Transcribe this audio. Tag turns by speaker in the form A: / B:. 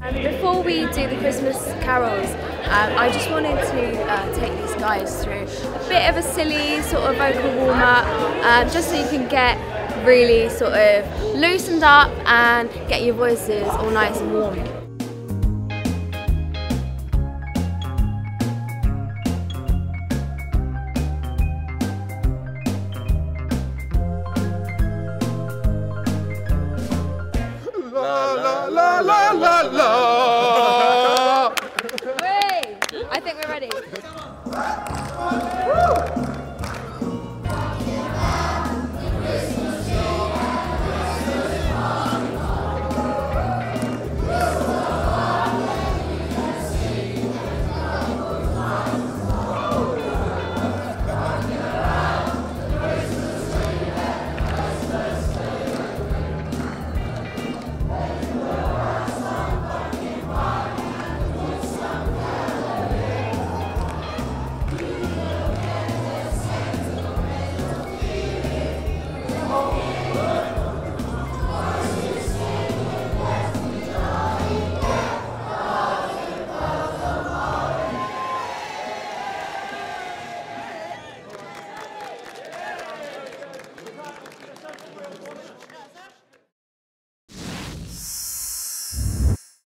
A: Before we do the Christmas carols, I just wanted to take these guys through a bit of a silly sort of vocal warm-up, just so you can get really sort of loosened up and get your voices all nice and warm.